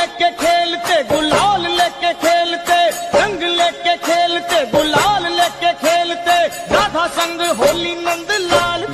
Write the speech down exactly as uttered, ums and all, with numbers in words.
लेके खेलते, गुलाल लेके खेलते, रंग लेके खेलते, गुलाल लेके खेलते, राधा संग होली नंद लाल